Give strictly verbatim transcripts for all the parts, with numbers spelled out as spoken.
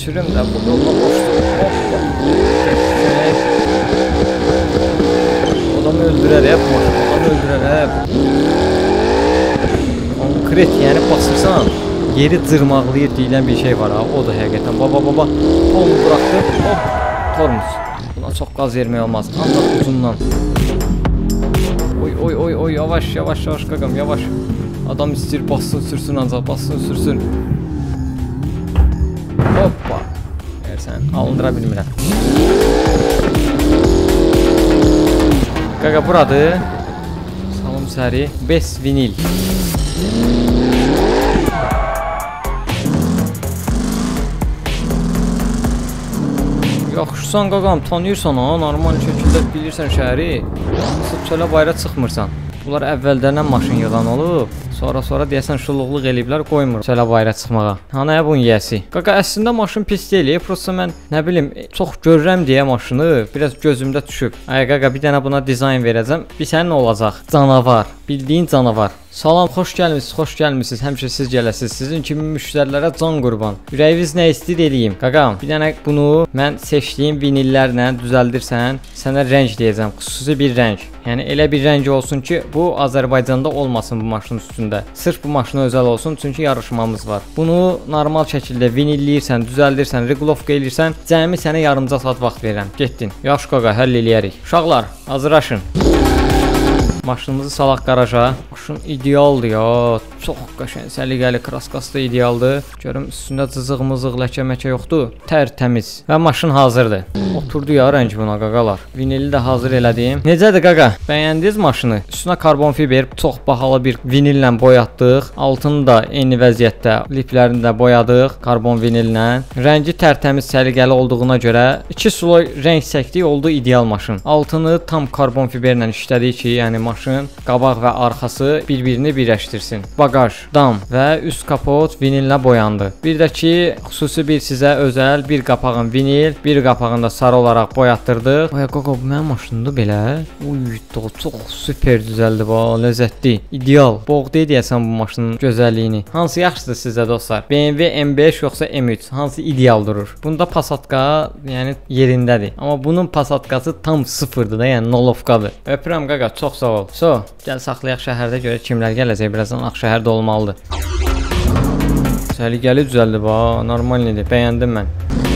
sürüm də bu yolda boşdur. Adam öldürər hep maşın, adam öldürər hep. Konkret yani basırsan yeri cırmaqlayır deyilən bir şey var ha, o da həqiqətən. Baba baba onu bıraktı, hop tormuz. Buna çox qaz vermək olmaz, ancaq uzundan. Oy oy oy oy yavaş yavaş yavaş qaqam yavaş. Adam istəyir bassın sürsün ancaq bassın sürsün. Hoppa. Sən alındıra bilmirəm. Qaqa buradır. Salım səri beş vinil. Yaxşısan qaqam, tanıyırsan ha, normal şəkildə bilirsən şəhəri. Sıx çölə bayra çıxmırsan. Bunlar əvvəldən maşın yığan olub. Sonra sonra deyəsən şulluqluq eləyiblər, qoymur çölə bayra çıxmağa. Hanaya bunun yiyəsi? Qaqa əslində maşın pis deyil, prosta mən nə bilim çox görürəm deyə maşını biraz gözümdə düşüb. Ay qaqa bir dənə buna dizayn verəcəm. Bir sənin nə olacaq? Canavar, bildiyin canavar. Salam, xoş gəlmisiniz, xoş gəlmisiniz. Həmişə siz gələsiniz. Sizin kimi müştərilərə can qurban. Ürəyiniz nə istəyir eləyim. Qaqam, bir dənə bunu mən seçdiyim vinillərlə düzəldirsən, sənə rəng deyəcəm. Xüsusi bir rəng. Yəni elə bir rəng olsun ki, bu Azərbaycanda olmasın bu maşının üstündə. Sırf bu maşına özəl olsun, çünki yarışmamız var. Bunu normal şəkildə vinilləyirsən, düzəldirsən, regulovka eləyirsən, cəmi sənə yarımca saat vaxt verirəm. Getdin. Yaxşı qaqa, həll eləyərik. Uşaqlar, hazırlaşın. Maşınımızı salaq qaraja. Maşın idealdır ya. Çox qəşəng, səliqəli, kraskası da idealdır. Görüm üstündə cızıq-mızıq, ləkə-məkə yoxdur. Tərtəmiz. Və maşın hazırdır. Oturdu ya rəng buna qaqalar. Vinili də hazır elədim. Necədir qaqa? Bəyəndiniz maşını? Üstünə karbon fiber çox bahalı bir vinillə boyatdıq. Altını da eyni vəziyyətdə liplərini də boyadıq karbon vinillə. Rəngi tərtəmiz, səliqəli olduğuna görə iki sloy rəng çəkdik, oldu ideal maşın. Altını tam karbon fiberlə işlədik ki, yəni maşın qabaq və arxası bir-birini birləşdirsin. Bagaj, dam və üst kapot vinillə boyandı. Bir də ki, xüsusi bir sizə özəl bir qapağın vinil, bir qapağında sarı olaraq boyatdırdıq. Ay qaqa, bu mənim maşınımdır belə. Uy, çox super düzəldi bu, ləzzətli, ideal. Boğdu deyəsən bu maşının gözəlliyini. Hansı yaxşıdır sizə dostlar? B M W M beş yoxsa M üç? Hansı ideal durur? Bunda Passatka yəni yerindədir. Amma bunun Passatkası tam sıfırdır da, yəni nolovkadır. Öpürəm qaqa, çox sağ ol. So, gəl saxlayaq şəhərdə görə kimlər gələcək, birazdan Ağşəhərdə olmalıdır. Səliqəli düzəldi ba, normal idi, bəyəndim mən.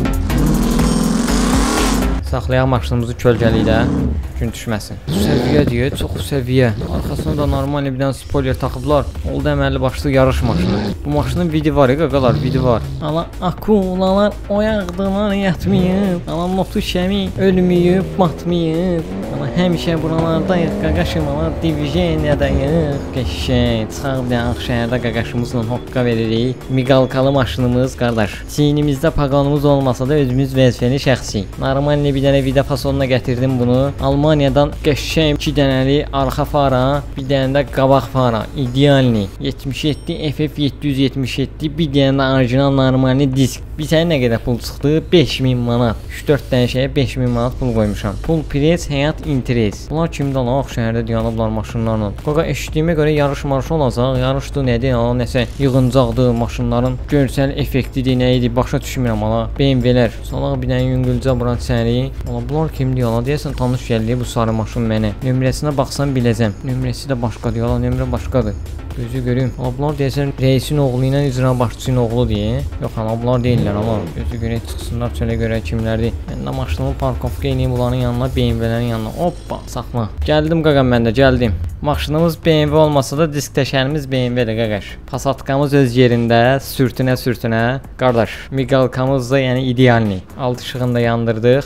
Saxlayaq maşınımızı kölgəlikdə, gün düşməsin. Səviyyə deyə, çox səviyyə. Arxasına da normal bir dənə spoiler taxıblar. Oldu əməlli başlı yarış maşını. Bu maşının vidi var, qaqalar, vidi var. Ala akulalar oyaqdılar, yatmayıb. Ala notu şəmi ölməyib, batmayıb. Ala həmişə buralardayıq, qaqaşımalar divijeniyadayıq. Qəşəng, çıxaq bir Ağşəhərdə qaqaşımızla hoqqa veririk. Miqalkalı maşınımız, qardaş. Çiynimizdə paqanımız olmasa da özümüz vəzifəli şəxsi. Normal bir dənə vida fasonuna gətirdim bunu. Almaniyadan qəşəng iki dənəli arxa fara, bir dənə də qabaq fara. İdealni. yetmiş yeddi F F yeddi yüz yetmiş yeddi, bir dənə də orijinal normalni disk. Bir sənə nə qədər pul çıxdı? beş min manat. üç dörd dənə şeyə beş min manat pul qoymuşam. Pul pres, həyat interes. Bunlar kimdən lan? Ağşəhərdə dayanıblar maşınlarla. Qaqa, eşitdiyimə görə yarış marşı olacaq. Yarışdı nədir? Ha, nəsə yığıncaqdı maşınların. Görsəl effektidir, nə idi? Başa düşmürəm ala. B M W-lər. Salaq bir dənə yüngülcə buran səri. Ala bunlar kimdir ala? Deyəsən tanış gəldi bu sarı maşın mənə. Nömrəsinə baxsam biləcəm. Nömrəsi də başqadır ala, nömrə başqadır. Gözü görüm. Ala bunlar deyəsən reisin oğlu ilə icra başçısının oğlu deyə. Yox ala bunlar deyirlər ala. Gözü görək çıxsınlar çölə görə kimlərdir. Mən də maşınımı parkovka eləyim bunların yanına, B M W-lərin yanına. Hoppa, saxla. Gəldim qaqam, mən də gəldim. Maşınımız B M W olmasa da disk təşərimiz B M W-dir qaqaş. Passatkamız öz yerində, sürtünə sürtünə. Qardaş, miqalkamız da yəni idealni. Alt işığını da yandırdıq.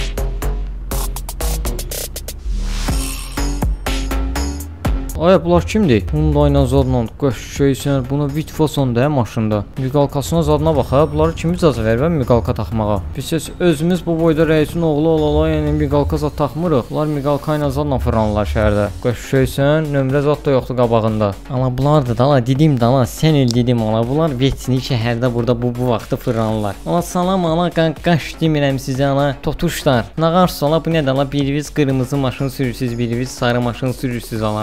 Ay, bunlar kimdir? Hyundai ilə zadla qəşəngsən. Buna vitfoson da maşında. Miqalkasına zadına bax ha. Bunları kim icazə verir bə miqalka taxmağa? Biz özümüz bu boyda rəisin oğlu olala, yəni miqalka zad taxmırıq. Bunlar miqalka ilə zadla fırlanırlar şəhərdə. Qəşəngsən, nömrə zad da yoxdur qabağında. Ala bunlardır da, ala dedim də, ala sən el dedim ala. Bunlar veçni şəhərdə burada bu bu vaxtı fırlanırlar. Ala salam ala, qaş demirəm sizə ala. Totuşlar. Nağarsa ala bu nədir ala? Biriniz qırmızı maşın sürürsüz, biriniz sarı maşın sürürsüz ala. Bu nə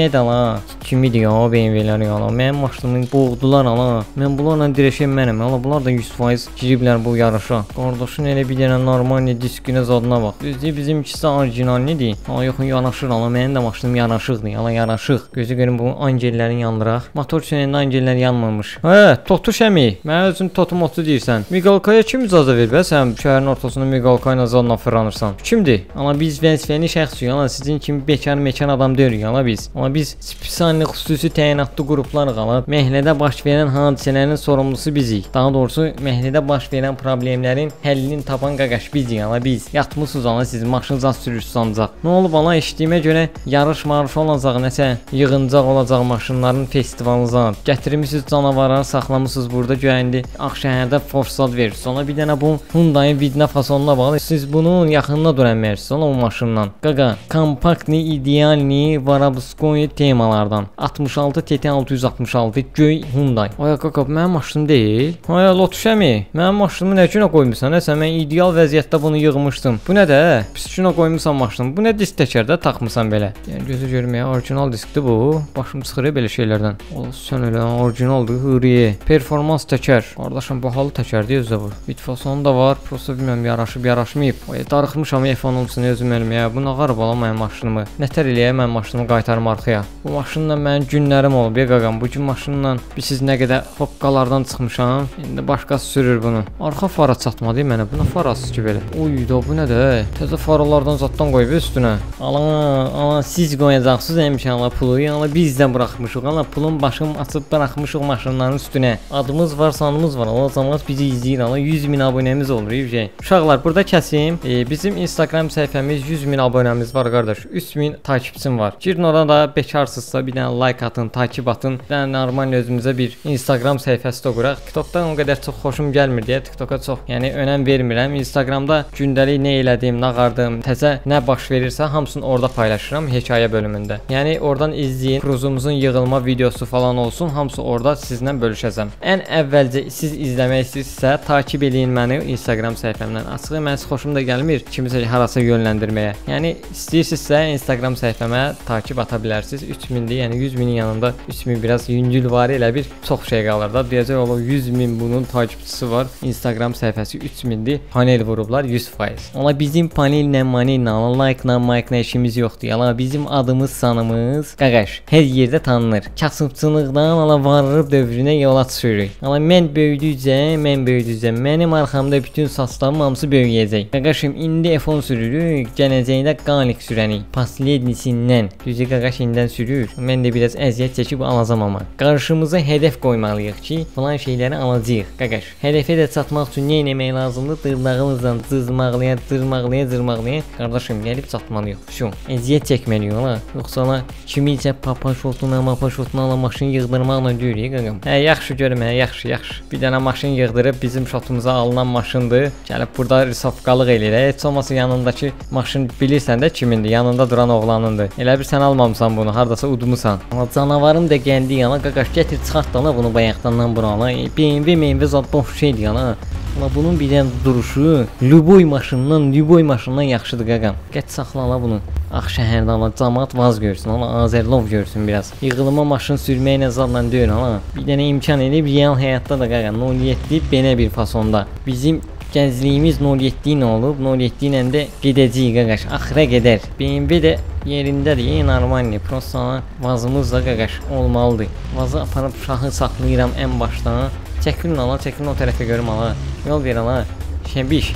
Niyə də la? Kimidir ya B M W-lər ya la? Mənim maşınımı boğdular ala. Mən bunlarla dirəşən mənəm. Ala bunlar da yüz faiz giriblər bu yarışa. Qardaşın elə bir dənə normal diskinə zadına bax. Düzdür, bizimkisi orijinalnidir. Ala yox, yanaşır ala. Mənim də maşınım yanaşıqdır. Ala yanaşıq. Gözü görün bu angellərin yandıraq. Motor sönəndə angellər yanmamış. Hə, totu şəmi. Mən özün totu motu deyirsən. Miqalkaya kim icazə verir bə? Sən şəhərin ortasında miqalka ilə zadla fırlanırsan. Kimdir? Ala biz vəzifəli şəxsiyik. Ala sizin kimi bekar mekan adam deyirik ala biz. Ala biz spesial xüsusi təyinatlı qruplarıq ala. Məhəllədə baş verən hadisələrin sorumlusu bizik. Daha doğrusu məhəllədə baş verən problemlərin həllini tapan qaqaş bizik ala biz. Yatmısınız ala siz maşınınız az sürürsüz ancaq. Nə olub ala eşitdiyimə görə yarış marşı olacaq nəsə yığıncaq olacaq maşınların festivalınıza. Gətirmisiniz canavarları saxlamısınız burada göyəndi. Ağşəhərdə forsat verirsiniz. Ona bir dənə bu Hyundai vidna fasonuna bax. Siz bunun yaxınına dura bilmərsiniz ala o maşından. Qaqa kompaktni, idealni, varabskoy temalardan. altmış altı T T altı yüz altmış altı göy Hyundai. Ay qaqa mənim maşınım deyil. Ay Lotus əmi, mənim maşınımı nə günə qoymusan? Nə sən mən ideal vəziyyətdə bunu yığmışdım. Bu nə də? Pis günə qoymusan maşınımı. Bu nə disk təkərdə taxmısan belə? Yəni gözü görməyə orijinal diskdir bu. Başım çıxır belə şeylərdən. O sən elə orijinaldır, hürriyə. Performans təkər. Qardaşım bahalı təkərdir özü bu. Bitfasonu da var. Prosta bilmirəm yaraşıb yaraşmayıb. Ay darıxmışam iPhone olsun özüm elmə ya. Bu nə qarıb ala mənim maşınımı. Nətər eləyə mən maşınımı qaytarım arxaya. Bu maşınla mənim günlərim olub ya qaqam. Bu gün maşınla biz nə qədər hoqqalardan çıxmışam. İndi başqası sürür bunu. Arxa fara çatmadı mənə. Bu nə farası ki belə? Oy da bu nədir? Təzə faralardan zaddan qoyub üstünə. Ala, ala siz qoyacaqsınız əmişanla pulu. Yəni biz də buraxmışıq. Ala pulun başım açıb buraxmışıq maşınların üstünə. Adımız var, sanımız var. O zaman bizi izləyir. Ala yüz min abunəmiz olur şey. Uşaqlar burada kəsim. E, bizim Instagram səhifəmiz yüz min abunəmiz var qardaş. üç min takipçim var. Girin orada da bekarsızsa bir dənə like atın, takip atın. Bir dənə normal özümüzə bir Instagram səhifəsi də quraq. TikTokdan o qədər çox xoşum gəlmir deyə TikToka çox, yəni önəm vermirəm. Instagramda gündəlik nə elədim, nə qardım, təzə nə baş verirsə hamısını orada paylaşıram hekayə bölümündə. Yəni oradan izləyin. Kruzumuzun yığılma videosu falan olsun, hamısı orada sizlə bölüşəcəm. Ən əvvəlcə siz izləmək istəyirsinizsə takib eləyin məni Instagram səhifəmdən. Açığı mən xoşum da gəlmir kimisə harasa yönləndirməyə. Yəni istəyirsinizsə Instagram səhifəmə takib ata bilərsiniz. üç mindir, yəni yüz minin yanında üç min biraz yüngül var elə bir çox şey qalır da. Deyəcək ola yüz min bunun takipçisi var. Instagram səhifəsi üç mindir. Panel vurublar yüz faiz. Amma bizim panellə, manellə, like-la, like-la işimiz yoxdur. Ala bizim adımız, sanımız qaqaş hər yerdə tanınır. Kasıbçılıqdan ala varırıb dövrünə yola düşürük. Ala mən böyüdükcə, mən böyüdükcə mənim arxamda bütün saçlarım hamısı böyüyəcək. Qaqaşım indi iPhone sürürük, gələcəkdə Qalik sürənik. Paslednisindən. Düzü qaqaş indən sürür. Mən də biraz əziyyət çəkib alacam amma. Qarşımıza hədəf qoymalıyıq ki, falan şeyləri alacağıq. Qaqaş, hədəfə də çatmaq üçün nə etmək lazımdır? Dırnağımızdan cızmaqlaya, cırmaqlaya, cırmaqlaya qardaşım gəlib çatmalıyıq. Şu, əziyyət çəkməliyik ola. Yoxsa ala kimisə papaşotuna, mapaşotuna ala maşın yığdırmaqla görürük qaqam. Hə, yaxşı görüm, hə, yaxşı, yaxşı. Bir dənə maşın yığdırıb bizim şotumuza alınan maşındır. Gəlib burada risafqalıq eləyir. Heç olmasa yanındakı maşın bilirsən də kimindir? Yanında duran oğlanındır. Elə bir sən almamısan bunu, hardasa udmusan. Amma canavarım da gəldi yana, qaqaş gətir çıxart da bunu bayaqdandan burana. B M W, M M W zad boş şeydir yana. Amma bunun bir dənə duruşu Luboy maşından, Luboy maşından yaxşıdır qaqam. Get saxla ala bunu. Ağşəhərdə ala cəmaət vaz görsün, ala Azərlov görsün biraz. Yığılıma maşın sürməklə zadla deyir ala. Bir dənə imkan edib real həyatda da qaqam nol yeddi belə bir fasonda. Bizim gəncliyimiz nol yeddi ilə olub, nol yeddi ilə də gedəcəyik qaqaş, axıra gedər. B M W də yerindədir, normalni. Prosta vazımız da qaqaş olmalıdır. Vazı aparıb şahı saxlayıram ən başdan. Çəkilin ala, çəkilin o tərəfə görüm ala. Yol ver ala. Şəbiş.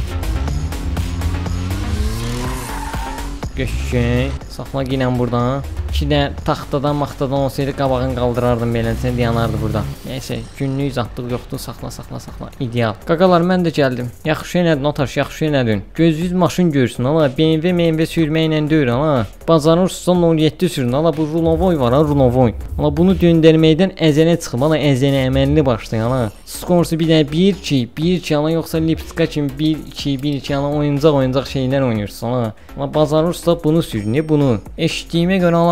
Göçün. Saxla ginən buradan. İki də taxtadan, maxtadan olsaydı qabağını qaldırardım belə, sən dayanardı burada. Nəysə, günlük zatlıq yoxdur, saxla, saxla, saxla. İdeal. Qaqalar, mən də gəldim. Yaxşı şey nədir, notaş, yaxşı şey nədir? Gözünüz maşın görsün, ala. B M W, M M W sürməklə deyir, ala. Bacarırsınızsa nol yeddi sürün, ala. Bu Runovoy var, ha, Runovoy. Ala, bunu döndərməkdən əzənə çıxıb, ala. Əzənə əməlli başlayın, ala. Skorsu bir dənə bir iki, bir iki, ala. Yoxsa Lipska kimi bir iki, bir iki, ala. Oyuncaq, oyuncaq şeylər oynayırsın, ala. Ala, bacarırsınızsa bunu sürün, bunu. Eşitdiyimə görə, ala.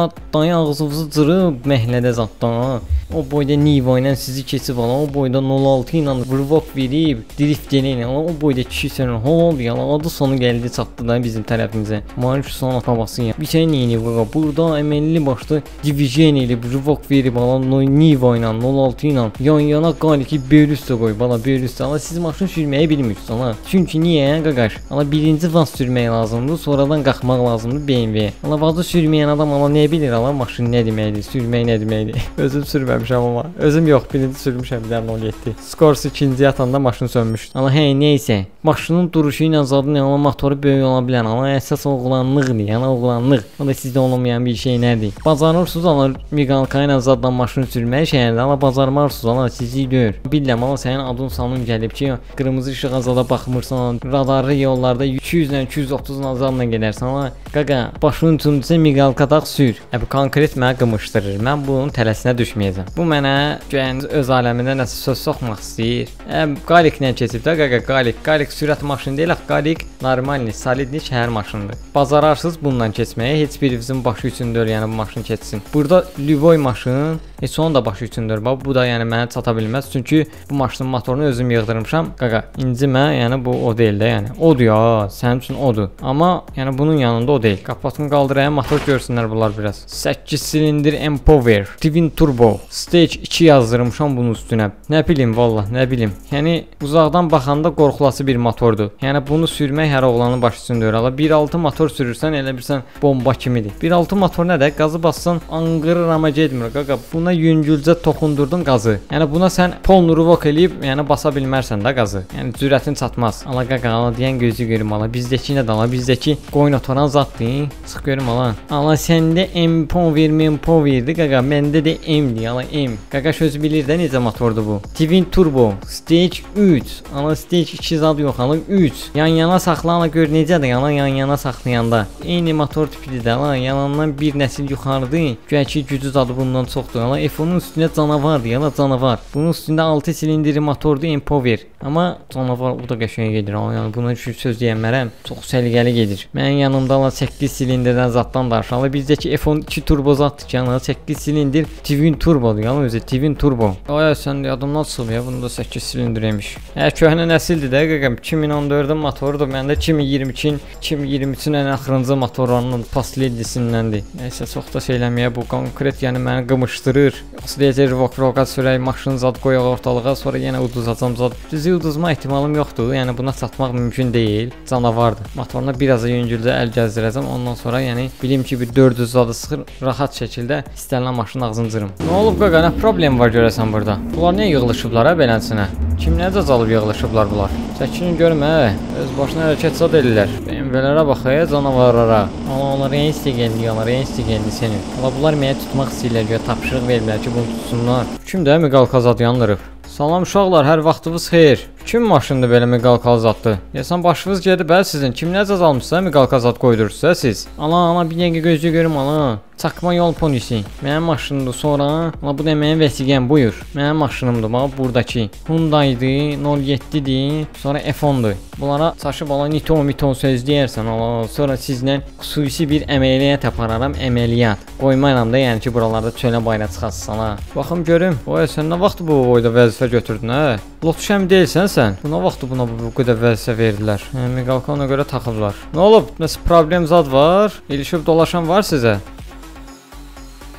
ala dayı ağzınızı cırıb məhlədə zatdan. O boyda Niva ilə sizi keçib ala, o boyda nol altı ilə vurvok verib, drift gələylə ala, o boyda kişi sənə oldu ya, adı sonu gəldi çatdı da bizim tərəfimizə. Mənim şu son atabası ya. Bir şey neyini qaqa, burada əməlli başlı divijen ilə vurvok verib ala, Niva ilə nol altı ilə yan yana qaliki böyrüstə qoy, bala böyrüstə ala, siz maşın sürməyi bilmirsiniz ala. Çünki niyə qaqaş? Ala birinci vaz sürmək lazımdır, sonradan qalxmaq lazımdır B M W-yə. Ala vazı sürməyən adam ala nə bilir ala, maşın nə deməkdir, sürmək nə deməkdir. Özüm sürməmişəm amma. Özüm yox, birinci sürmüşəm bir dənə nol yeddi. Skors ikinci yatanda maşın sönmüşdü. Ala hey neysə, maşının duruşu ilə zadı nə ala motoru böyük ola bilər. Ala əsas oğlanlıqdır, yəni oğlanlıq. O da sizdə olmayan bir şey nədir? Bacarırsınız ala miqalka ilə zaddan maşın sürməyi şəhərdə, ala bacarmarsınız ala sizi gör. Bilirəm ala sənin adın sanın gəlib ki, qırmızı işığa zada baxmırsan, radarlı yollarda iki yüz ilə iki yüz otuz nazarla gedərsən ala. Qaqa, başın üçüncüsü miqalka dağ sür. Əbi konkret mənə qımışdırır. Mən bunun tələsinə düşməyəcəm. Bu mənə göyəniz öz aləmində nəsə söz soxmaq istəyir. Əb qaliklə keçib də qaqa, qalik, qalik sürət maşını deyil, qalik normalni, solidli şəhər maşınıdır. Bazararsız bundan keçməyə, heç birinizin başı üçündür, yəni bu maşın keçsin. Burada Lüvoy maşın, heç onun da başı üçündür. Bax, bu da yəni mənə çata bilməz. Çünki bu maşının motorunu özüm yığdırmışam. Qaqa, incimə, yəni bu o deyil də, yəni. Odur ya, sənin üçün odur. Amma yəni bunun yanında o deyil. Qapatını qaldırayım, motor görsünlər bunlar biraz. səkkiz silindir M-Power, Twin Turbo, Stage iki yazdırmışam bunun üstünə. Nə bilim vallah, nə bilim. Yəni uzaqdan baxanda qorxulası bir motordur. Yəni bunu sürmək hər oğlanın başı üçündür. Ala bir altı motor sürürsən, elə bilsən bomba kimidir. bir altı motor nədir? Qazı bassan anqırır amma getmir. Qaqa, buna yüngülcə toxundurdun qazı. Yəni buna sən polnu ruvok eləyib, yəni basa bilmərsən də qazı. Yəni cürətin çatmaz. Ala qaqa, ala deyən gözü görüm ala. Bizdəki nə də ala? Bizdəki qoyun oturan zatdır. Sıx görüm ala. Ala səndə M-Power, M-Power'dir qaqa. Məndə də M-dir, ala M. Qaqa söz bilir də necə motordur bu. Twin Turbo, Stage üç. Ala Stage iki zad yox, ala üç. Yan yana saxla, ala gör necədir, ala yan yana saxlayanda. Eyni motor tipidir də, ala yanından bir nəsil yuxarıdır. Güya gücü zadı bundan çoxdur. Ala F onun üstündə canavardır, ala canavar. Bunun üstündə altı silindiri motordur, M-Power. Amma canavar o da qəşəng gedir, ala yəni buna üçün söz deyənmərəm. Çox səliqəli gedir. Mənim yanımda ala səkkiz silindirdən zaddan daşalı. Bizdəki F on iki turbo zaddır ki, ala səkkiz silindir Twin Turbodur, ala özü Twin Turbo. Ay sən yadımdan çıxıb ya, bunda səkkiz silindir imiş. Hə, köhnə nəsildir də qaqam. iki min on dördün motorudur. Məndə iki min iyirmi ikin, iki min iyirmi üçün ən axırıncı motorlarının pasledisindəndir. Nəysə çox da şeyləməyə bu konkret yəni məni qımışdırır. Yoxsa deyəcək rok-roka sürək, maşın zad qoyaq ortalığa, sonra yenə uduzacam zad. Düzü uduzma ehtimalım yoxdur. Yəni buna satmaq mümkün deyil. Canavardır. Motoruna biraz da yüngülcə əl gəzdirəcəm. Ondan sonra yəni bilim ki bir dörd yüz zadı sıxır, rahat şəkildə istənilən maşının ağzını cırım. Nə olub qaqa, nə problem var görəsən burada? Bunlar niyə yığılışıblar hə beləsinə? Kim necə calıb yığılışıblar bunlar? Çəkinin görmə, öz başına hərəkət zad edirlər. B M W-lərə baxaya, canavarlara. Amma onlar en istiqəlli, onlar en istiqəlli senin. Amma bunlar mənə tutmaq istəyirlər, görə tapşırıq veriblər ki, bunu tutsunlar. Kimdə miqalka zad yandırıb? Salam uşaqlar, hər vaxtınız xeyir. Kim maşındır belə miqalka zaddır? Deyəsən başınız gedib hə sizin. Kim necə almışsa miqalka zad qoydurursa siz. Ana, ana bir dəqiqə gözü görüm ana. Çakma yol polisi. Mənim maşınımdır. Sonra, ala bu da mənim vəsiqəm, buyur. Mənim maşınımdır, bax buradakı. Hyundai'dir, nol yeddidir, sonra F ondur. Bunlara çaşıb ala nito mito söz deyərsən, ala sonra sizlə xüsusi bir əməliyyat apararam, əməliyyat. Qoymayram da, yəni ki, buralarda çölə bayra çıxasın sana. Baxım görüm. Oy, sən nə vaxt bu boyda vəzifə götürdün hə? Lotuşəm deyilsən sən. Bu nə vaxt buna bu qədər vəzifə verdilər? Hə, miqalka ona görə taxıblar. Nə olub? Nəsə problem zad var? İlişib dolaşan var sizə?